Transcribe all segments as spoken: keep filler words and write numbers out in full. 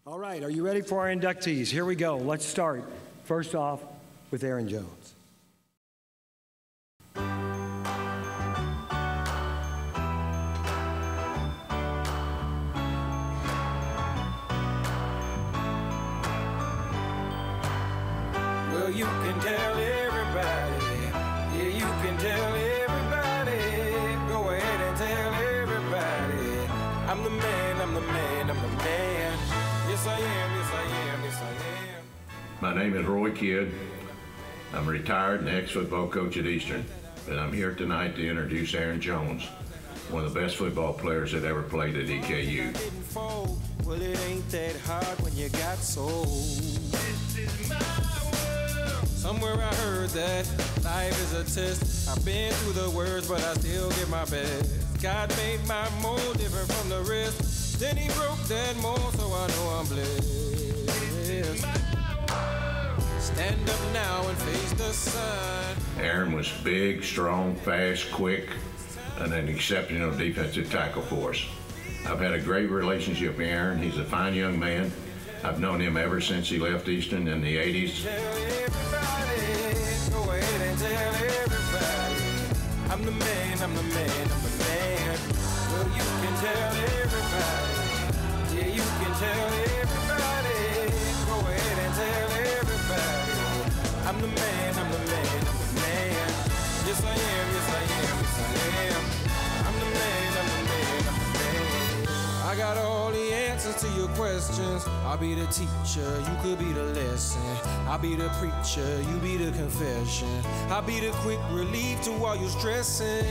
All right, are you ready for our inductees? Here we go. Let's start. First off with Aaron Jones. Well, you can tell everybody. Yeah, you can tell everybody. Go ahead and tell everybody. I'm the man, I'm the man, I'm the man. Yes, I am, yes, I am, yes, I am. My name is Roy Kidd. I'm retired and ex-football coach at Eastern, and I'm here tonight to introduce Aaron Jones, one of the best football players that ever played at E K U. Well, it ain't that hard when you got soul. This is my world. Somewhere I heard that life is a test. I've been through the worst, but I still give my best. God made my mold different from the rest. Then he broke that mold, so I know I'm blessed. Stand up now and face the sun. Aaron was big, strong, fast, quick, and an exceptional defensive tackle for us. I've had a great relationship with Aaron. He's a fine young man. I've known him ever since he left Eastern in the eighties. Tell everybody, go ahead and tell everybody. I'm the man, I'm the man, I'm the man. Well, you can tell everybody. Yeah, you can tell everybody. Go ahead and tell everybody. I'm the man, I'm the man, I'm the man. Yes, I am, yes, I am, yes, I am. I'm the man, I'm the man, I'm the man. I got all the answers to your questions. I'll be the teacher, you could be the lesson. I'll be the preacher, you be the confession. I'll be the quick relief to all your stressing.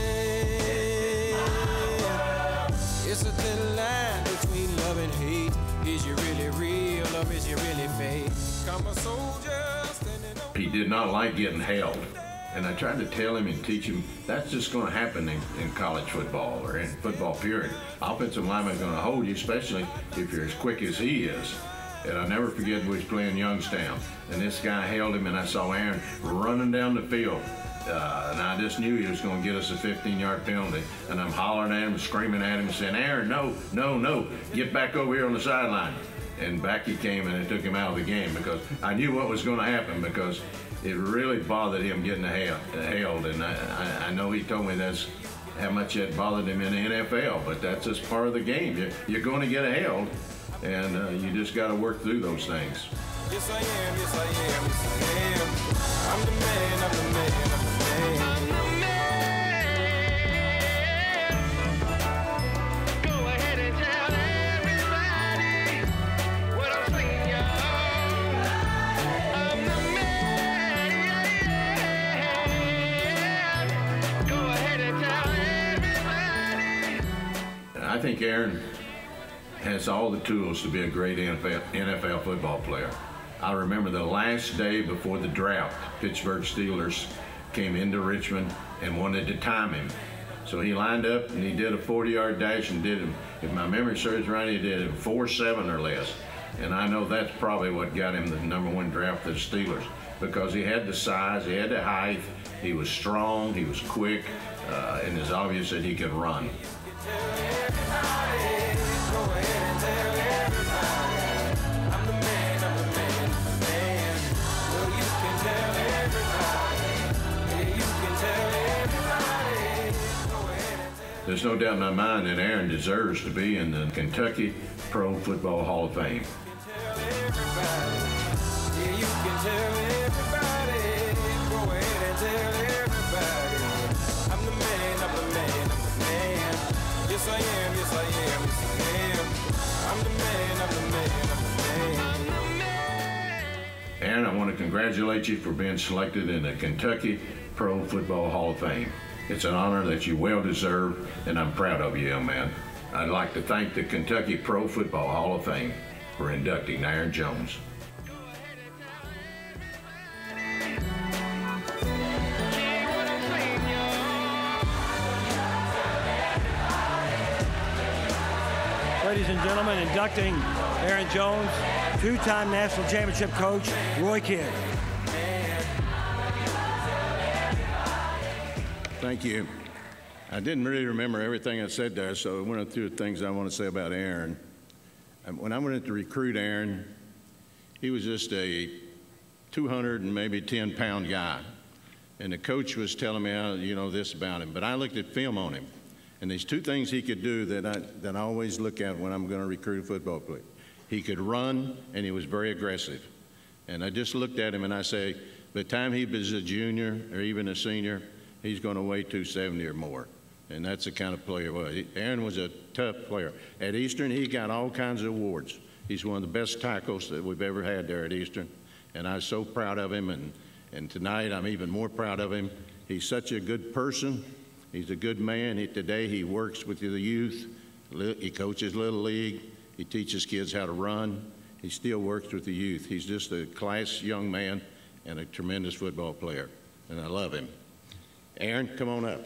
It's a thin line between love and hate. Is you really real or is you really fake? I'm a soldier standing on. He did not like getting held. And I tried to tell him and teach him that's just going to happen in, in college football or in football period. Offensive lineman is going to hold you, especially if you're as quick as he is. And I'll never forget we was playing Youngstown, and this guy held him, and I saw Aaron running down the field. Uh, and I just knew he was going to get us a fifteen-yard penalty. And I'm hollering at him, screaming at him, and saying, Aaron, no, no, no, get back over here on the sideline. And back he came, and it took him out of the game because I knew what was going to happen because it really bothered him getting held. And I, I, I know he told me that's how much it bothered him in the N F L, but that's just part of the game. You're, you're going to get held, and uh, you just got to work through those things. Yes, I am, yes, I am, yes, I am. I'm the man, I'm the man, I'm the man. I'm the man. Go ahead and tell everybody what I'm saying, y'all. I'm the man. Go ahead and tell everybody. I think Aaron has all the tools to be a great N F L football player. I remember the last day before the draft, Pittsburgh Steelers came into Richmond and wanted to time him. So he lined up and he did a forty-yard dash and did him, if my memory serves right, he did it four seven or less. And I know that's probably what got him the number one draft of the Steelers because he had the size, he had the height, he was strong, he was quick, uh, and it's obvious that he could run. There's no doubt in my mind that Aaron deserves to be in the Kentucky Pro Football Hall of Fame. Yes, I am, yes, I am, yes, I am. I'm the man, I'm the man, I'm the man. Aaron, I want to congratulate you for being selected in the Kentucky Pro Football Hall of Fame. It's an honor that you well deserve, and I'm proud of you, young man. I'd like to thank the Kentucky Pro Football Hall of Fame for inducting Aaron Jones. Ladies and gentlemen, inducting Aaron Jones, two-time national championship coach, Roy Kidd. Thank you. I didn't really remember everything I said there, so one of the things I want to say about Aaron. when I went to recruit Aaron, he was just a two hundred and maybe ten pound guy. And the coach was telling me, oh, you know, this about him. But I looked at film on him. And there's two things he could do that I, that I always look at when I'm going to recruit a football player. He could run, and he was very aggressive. And I just looked at him, and I say, by the time he was a junior or even a senior, he's going to weigh two seventy or more. And that's the kind of player he was. Aaron was a tough player. At Eastern, he got all kinds of awards. He's one of the best tackles that we've ever had there at Eastern. And I was so proud of him, and, and tonight I'm even more proud of him. He's such a good person. He's a good man. He, today he works with the youth. He coaches Little League. He teaches kids how to run. He still works with the youth. He's just a class young man and a tremendous football player, and I love him. Aaron, come on up.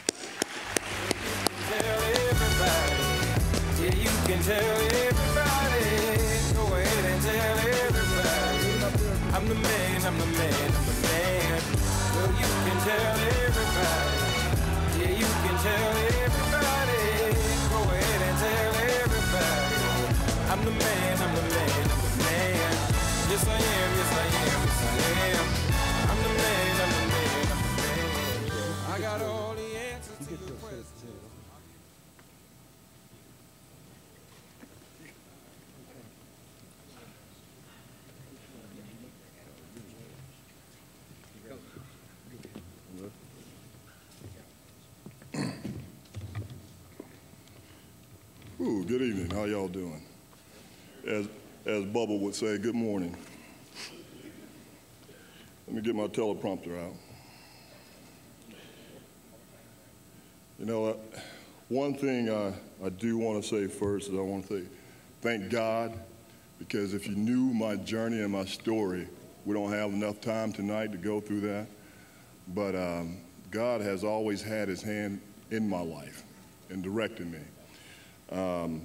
Tell everybody, yeah, you can tell everybody. Go ahead and tell everybody. I'm the man, I'm the man, I'm the man. Well, you can tell everybody. Yeah, you can tell everybody. Go ahead and tell everybody. I'm the man, I'm the man, I'm the man. Yes, I am, yes, I am, yes, I am. I'm the man, I'm the man, I'm the man. I got all the answers to your questions. Ooh, good evening. How y'all doing? As, as Bubba would say, good morning. Let me get my teleprompter out. You know, uh, one thing I, I do want to say first is I want to say thank God, because if you knew my journey and my story, we don't have enough time tonight to go through that. But um, God has always had his hand in my life and directing me. Um,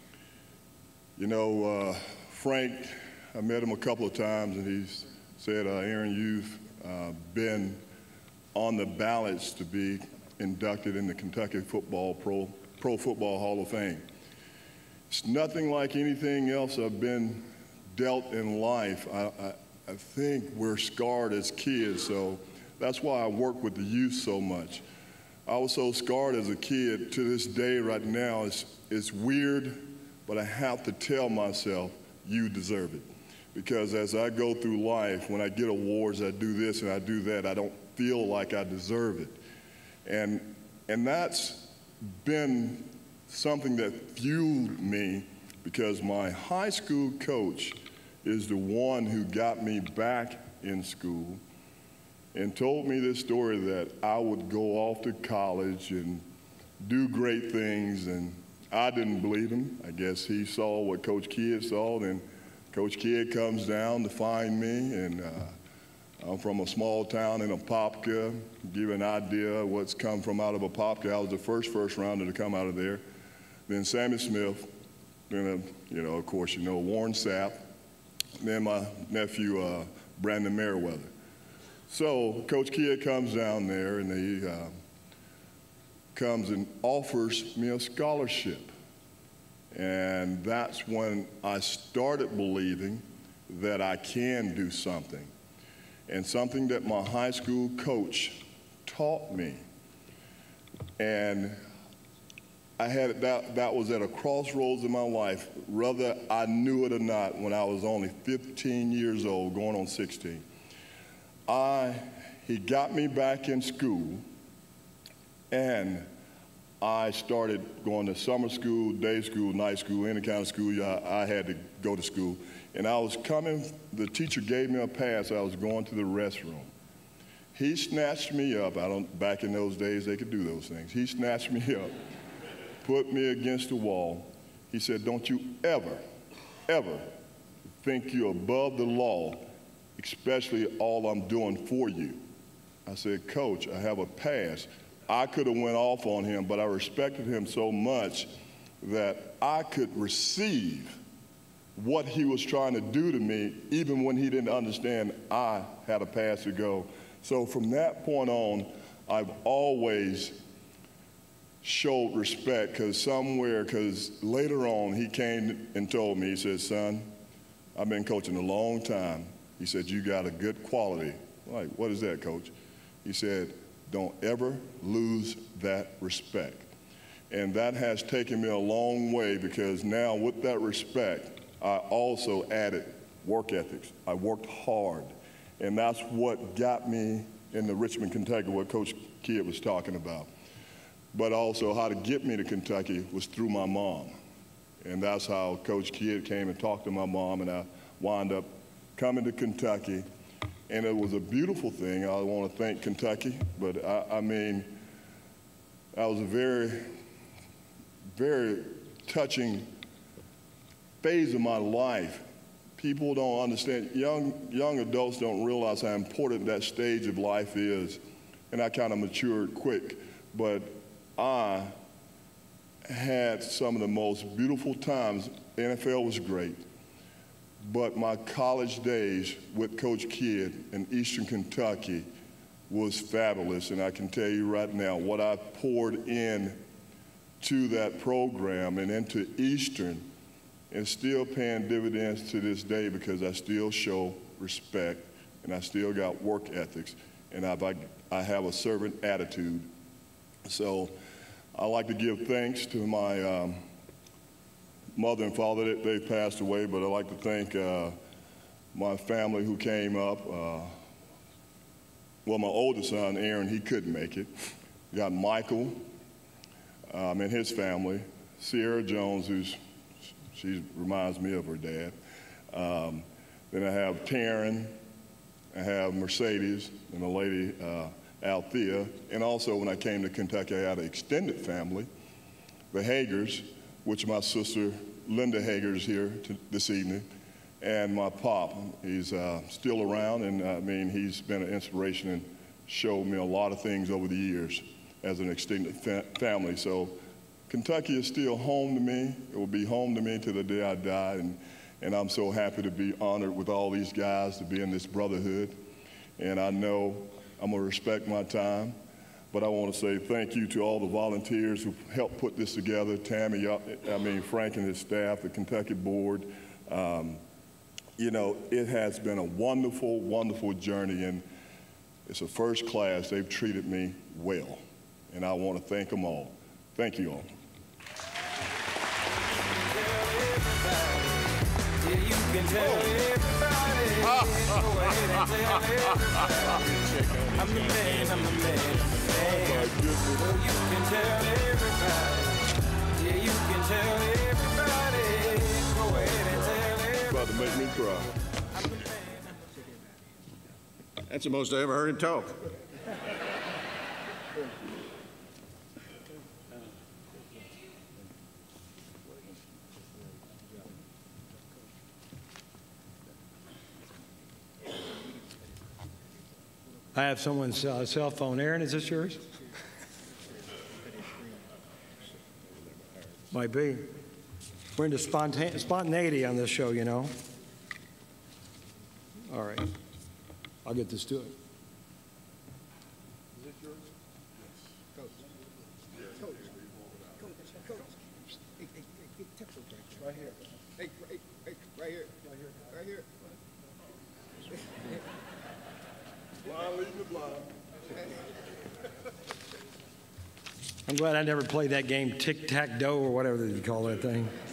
you know, uh, Frank, I met him a couple of times, and he said, uh, Aaron, you've uh, been on the ballots to be inducted in the Kentucky Football Pro, Pro Football Hall of Fame. It's nothing like anything else I've been dealt in life. I, I, I think we're scarred as kids, so that's why I work with the youth so much. I was so scarred as a kid. To this day right now, it's, it's weird, but I have to tell myself, you deserve it. Because as I go through life, when I get awards, I do this and I do that, I don't feel like I deserve it. And, and that's been something that fueled me, because my high school coach is the one who got me back in school and told me this story that I would go off to college and do great things, and I didn't believe him. I guess he saw what Coach Kidd saw, and Coach Kidd comes down to find me, and uh, I'm from a small town in Apopka. Give you an idea of what's come from out of Apopka. I was the first first rounder to come out of there. Then Sammy Smith, then, uh, you know, of course, you know, Warren Sapp, then my nephew, uh, Brandon Merriweather. So Coach Kidd comes down there, and he uh, comes and offers me a scholarship. And that's when I started believing that I can do something. And something that my high school coach taught me. And I had that, that was at a crossroads in my life, whether I knew it or not, when I was only fifteen years old, going on sixteen. I, he got me back in school, and I started going to summer school, day school, night school, any kind of school I, I had to go to school. And I was coming, the teacher gave me a pass, I was going to the restroom. He snatched me up. I don't, back in those days, they could do those things. He snatched me up, put me against the wall. He said, don't you ever, ever think you're above the law, especially all I'm doing for you. I said, Coach, I have a pass. I could have went off on him, but I respected him so much that I could receive what he was trying to do to me, even when he didn't understand I had a pass to go. So from that point on, I've always showed respect, because somewhere, because later on he came and told me, he said, son, I've been coaching a long time. He said, you got a good quality. I'm like, what is that, coach? He said, don't ever lose that respect. And that has taken me a long way, because now with that respect, I also added work ethics. I worked hard. And that's what got me into Richmond, Kentucky, what Coach Kidd was talking about. But also how to get me to Kentucky was through my mom. And that's how Coach Kidd came and talked to my mom, and I wound up coming to Kentucky. And it was a beautiful thing. I want to thank Kentucky, but I, I mean, that was a very, very touching phase of my life. People don't understand, young, young adults don't realize how important that stage of life is. And I kind of matured quick, but I had some of the most beautiful times. The N F L was great, but my college days with Coach Kidd in Eastern Kentucky was fabulous. And I can tell you right now, what I poured in to that program and into Eastern is still paying dividends to this day, because I still show respect and I still got work ethics, and I've, I, I have a servant attitude. So I like to give thanks to my um, mother and father. They, they passed away, but I like to thank uh, my family who came up. Uh, well, my oldest son, Aaron, he couldn't make it. We got Michael um, and his family, Sierra Jones, who's she reminds me of her dad. Um, then I have Taryn, I have Mercedes, and a lady, uh, Althea. And also when I came to Kentucky, I had an extended family, the Hagers, which my sister Linda Hager is here to, this evening, and my pop. He's uh, still around, and I mean, he's been an inspiration and showed me a lot of things over the years as an extended fa family. So Kentucky is still home to me. It will be home to me to the day I die, and, and I'm so happy to be honored with all these guys, to be in this brotherhood. And I know I'm gonna respect my time, but I want to say thank you to all the volunteers who helped put this together. Tammy, I mean Frank and his staff, the Kentucky board. Um, you know, it has been a wonderful, wonderful journey, and it's a first class. They've treated me well, and I want to thank them all. Thank you all. Yeah, you can tell everybody. Go ahead and tell everybody. I'm the man, I'm the man, I'm the man. Well, you can tell everybody. Yeah, you can tell everybody. Go ahead and tell everybody. About to make me cry. I'm the man, I'm the man. That's the most I ever heard him talk. I have someone's uh, cell phone. Aaron, is this yours? Might be. We're into spontan spontaneity on this show, you know. All right. I'll get this to it. Is it yours? Yes. Coach. Coach. Coach. Coach. Hey, hey, hey, get Texas right here. Hey, hey, hey, right here. Right here. Right here. Blind leading the blind. I'm glad I never played that game, tic-tac-toe or whatever you call that thing.